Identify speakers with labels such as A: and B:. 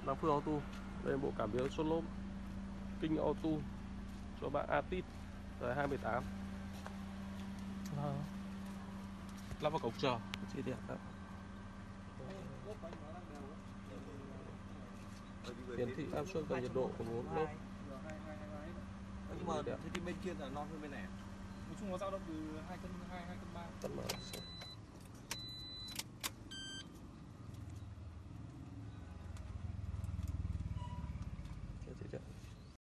A: đa phương auto. Đây là bộ cảm biến suất lốp kinh auto cho bạn Atit đời 2018. Lắp vào cổng chờ chi tiết đó. Hiển thị áp suất và nhiệt độ của 4 lốp.
B: Nhưng mà thế thì bên kia là non hơn bên này.
C: Nói chung nó dao động từ 2 cân 2 cân 3.
A: Tắt mở.